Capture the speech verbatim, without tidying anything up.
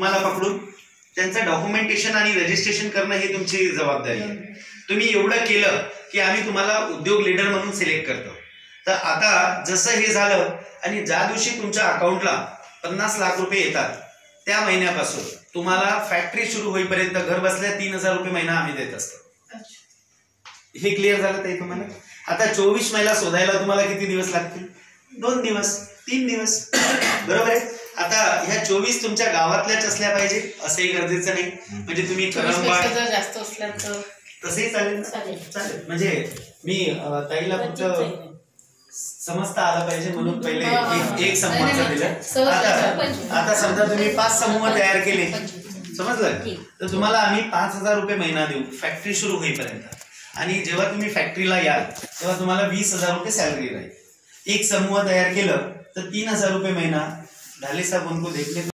तुम्हाला पकडून त्यांचं डॉक्युमेंटेशन आणि रजिस्ट्रेशन करणं हे तुमची जबाबदारी आहे. तुम्ही एवढं केलं की आम्ही तुम्हाला उद्योग लीडर म्हणून सिलेक्ट करतो. तर आता जसं हे झालं आणि ज्या दिवशी तुमच्या अकाउंटला पन्नास लाख रुपये येतात त्या महिन्यापासून तुम्हाला फॅक्टरी सुरू होईपर्यंत घर बसल्या तीन हजार रुपये महिना आम्ही देत असतो. हे क्लिअर झालं ताई तुम्हाला? आता चोवीस महिला शोधायला तुम्हाला किती दिवस लागतील? दोन दिवस, तीन दिवस, बरोबर आहे. आता ह्या चोवीस तुमच्या गावातल्याच असल्या पाहिजे असंही गरजेचं नाही. म्हणजे तुम्ही करंबाड जास्त असल्या तर तसंही चालेल चालेल. म्हणजे मी ताईला फक्त समजता आलं पाहिजे म्हणून पहिले एक एक समूहाचा दिलं. आता आता समजा तुम्ही पाच समूह तयार केले, समजलं, तर तुम्हाला आम्ही पाच हजार रुपये महिना देऊ फॅक्टरी सुरू होईपर्यंत. आणि जेव्हा तुम्ही फॅक्टरीला याल तेव्हा तुम्हाला वीस हजार रुपये सॅलरी राहील. एक समूह तयार केलं तर तीन हजार रुपये महिना. ढाले साहब उनको देखने